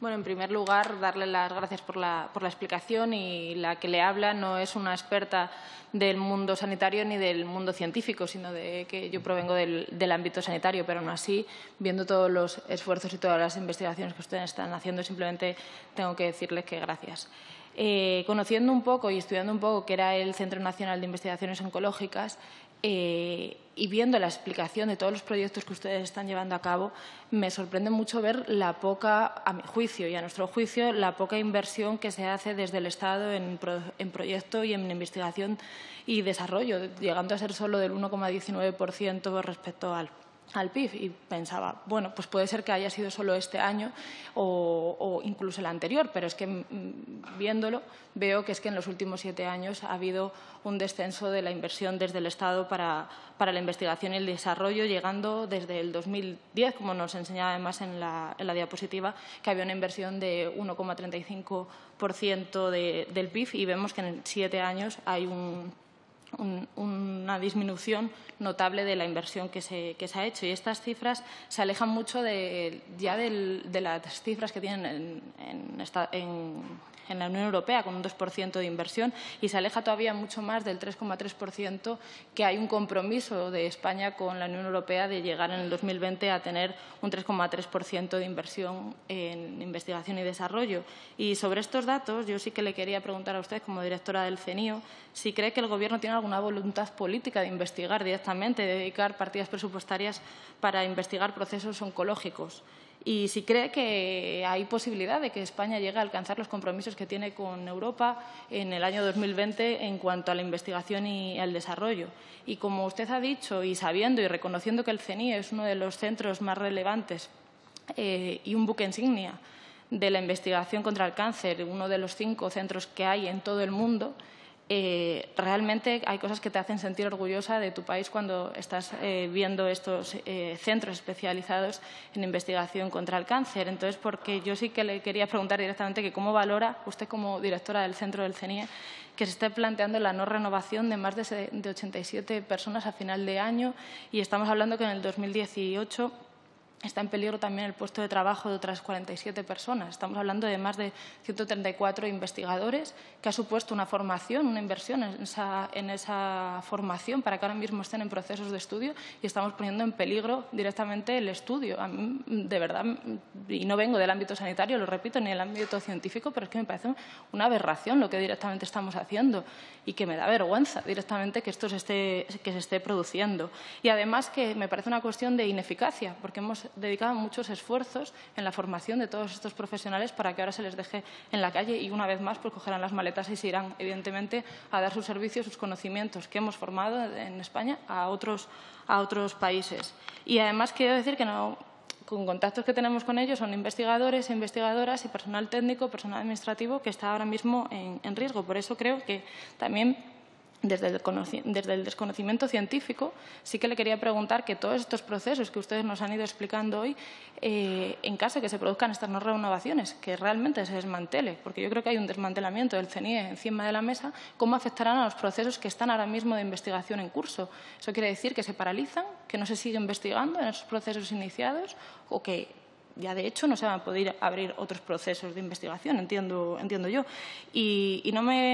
Bueno, en primer lugar, darle las gracias por la explicación, y la que le habla no es una experta del mundo sanitario ni del mundo científico, sino de que yo provengo del ámbito sanitario, pero aún así, viendo todos los esfuerzos y todas las investigaciones que ustedes están haciendo, simplemente tengo que decirles que gracias. Conociendo un poco y estudiando un poco qué era el Centro Nacional de Investigaciones Oncológicas, y viendo la explicación de todos los proyectos que ustedes están llevando a cabo, me sorprende mucho ver la poca, a mi juicio y a nuestro juicio, la poca inversión que se hace desde el Estado en proyecto y en investigación y desarrollo, llegando a ser solo del 1,19% respecto al PIB. Y pensaba, bueno, pues puede ser que haya sido solo este año o incluso el anterior, pero es que viéndolo veo que es que en los últimos 7 años ha habido un descenso de la inversión desde el Estado para la investigación y el desarrollo, llegando desde el 2010, como nos enseñaba además en la diapositiva, que había una inversión de 1,35% del PIB, y vemos que en 7 años hay una disminución notable de la inversión que se ha hecho. Y estas cifras se alejan mucho de las cifras que tienen en la Unión Europea, con un 2% de inversión, y se aleja todavía mucho más del 3,3% que hay un compromiso de España con la Unión Europea de llegar en el 2020 a tener un 3,3% de inversión en investigación y desarrollo. Y sobre estos datos, yo sí que le quería preguntar a usted, como directora del CENIO, si cree que el Gobierno tiene alguna voluntad política de investigar directamente, de dedicar partidas presupuestarias para investigar procesos oncológicos. Y si cree que hay posibilidad de que España llegue a alcanzar los compromisos que tiene con Europa en el año 2020 en cuanto a la investigación y al desarrollo. Y como usted ha dicho, y sabiendo y reconociendo que el CENIE es uno de los centros más relevantes y un buque insignia de la investigación contra el cáncer, uno de los 5 centros que hay en todo el mundo, realmente hay cosas que te hacen sentir orgullosa de tu país cuando estás viendo estos centros especializados en investigación contra el cáncer. Entonces, porque yo sí que le quería preguntar directamente que cómo valora usted, como directora del centro del CENIE, que se esté planteando la no renovación de más de 87 personas a final de año, y estamos hablando que en el 2018 está en peligro también el puesto de trabajo de otras 47 personas. Estamos hablando de más de 134 investigadores, que ha supuesto una formación, una inversión en esa formación para que ahora mismo estén en procesos de estudio, y estamos poniendo en peligro directamente el estudio. A mí, de verdad, y no vengo del ámbito sanitario, lo repito, ni del ámbito científico, pero es que me parece una aberración lo que directamente estamos haciendo, y que me da vergüenza directamente que esto se esté produciendo. Y además que me parece una cuestión de ineficacia, porque hemos dedicado muchos esfuerzos en la formación de todos estos profesionales para que ahora se les deje en la calle, y una vez más pues cogerán las maletas y se irán, evidentemente, a dar sus servicios, sus conocimientos que hemos formado en España a otros países. Y además quiero decir que con contactos que tenemos con ellos, son investigadores e investigadoras y personal técnico, personal administrativo que está ahora mismo en riesgo. Por eso creo que también desde el desconocimiento científico, sí que le quería preguntar que todos estos procesos que ustedes nos han ido explicando hoy, en caso de que se produzcan estas no renovaciones, que realmente se desmantele, porque yo creo que hay un desmantelamiento del CENIE encima de la mesa, ¿cómo afectarán a los procesos que están ahora mismo de investigación en curso? Eso quiere decir que se paralizan, que no se sigue investigando en esos procesos iniciados, o que ya de hecho no se van a poder abrir otros procesos de investigación, entiendo yo. Y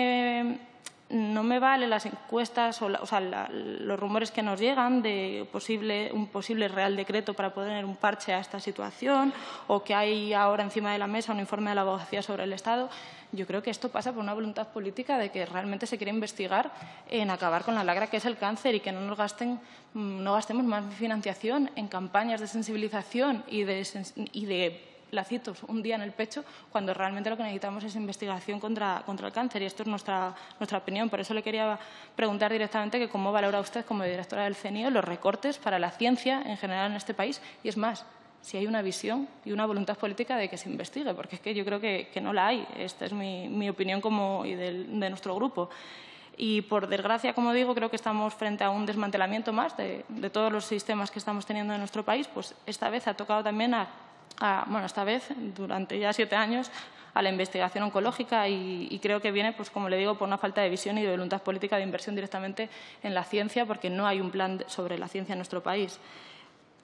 no me valen las encuestas los rumores que nos llegan de un posible Real Decreto para poner un parche a esta situación, o que hay ahora encima de la mesa un informe de la Abogacía sobre el Estado. Yo creo que esto pasa por una voluntad política de que realmente se quiere investigar en acabar con la lacra que es el cáncer, y que no gastemos más financiación en campañas de sensibilización y de lacitos un día en el pecho, cuando realmente lo que necesitamos es investigación contra el cáncer. Y esto es nuestra opinión. Por eso le quería preguntar directamente que cómo valora usted, como directora del CENIO, los recortes para la ciencia en general en este país. Y es más, si hay una visión y una voluntad política de que se investigue, porque es que yo creo que no la hay. Esta es mi opinión y de nuestro grupo. Y, por desgracia, como digo, creo que estamos frente a un desmantelamiento más de todos los sistemas que estamos teniendo en nuestro país. Pues esta vez ha tocado también esta vez, durante ya 7 años, a la investigación oncológica, y creo que viene, pues como le digo, por una falta de visión y de voluntad política de inversión directamente en la ciencia, porque no hay un plan sobre la ciencia en nuestro país.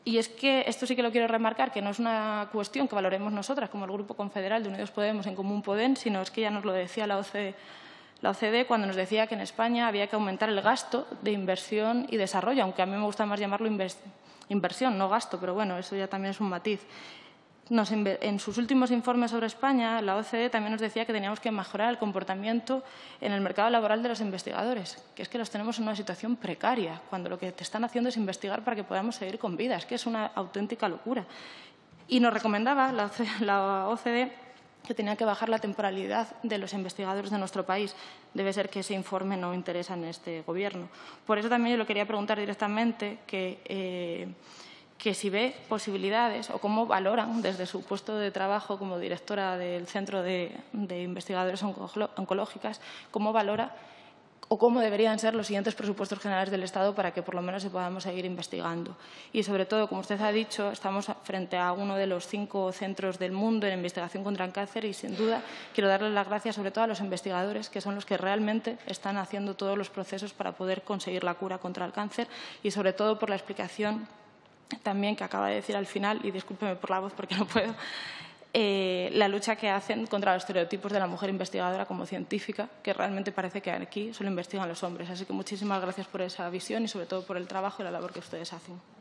Y es que esto sí que lo quiero remarcar, que no es una cuestión que valoremos nosotras como el Grupo Confederal de Unidos Podemos en Común Podem, sino es que ya nos lo decía la OCDE cuando nos decía que en España había que aumentar el gasto de inversión y desarrollo, aunque a mí me gusta más llamarlo inversión, no gasto, pero bueno, eso ya también es un matiz. En sus últimos informes sobre España, la OCDE también nos decía que teníamos que mejorar el comportamiento en el mercado laboral de los investigadores, que es que los tenemos en una situación precaria, cuando lo que te están haciendo es investigar para que podamos seguir con vida. Es que es una auténtica locura. Y nos recomendaba la OCDE que tenía que bajar la temporalidad de los investigadores de nuestro país. Debe ser que ese informe no interesa en este Gobierno. Por eso también yo le quería preguntar directamente que si ve posibilidades o cómo valoran desde su puesto de trabajo como directora del Centro de Investigadores Oncológicas, cómo valora o cómo deberían ser los siguientes presupuestos generales del Estado para que por lo menos podamos seguir investigando. Y sobre todo, como usted ha dicho, estamos frente a uno de los 5 centros del mundo en investigación contra el cáncer y, sin duda, quiero darles las gracias sobre todo a los investigadores, que son los que realmente están haciendo todos los procesos para poder conseguir la cura contra el cáncer y, sobre todo, por la explicación también que acaba de decir al final, y discúlpeme por la voz porque no puedo, la lucha que hacen contra los estereotipos de la mujer investigadora como científica, que realmente parece que aquí solo investigan los hombres. Así que muchísimas gracias por esa visión y, sobre todo, por el trabajo y la labor que ustedes hacen.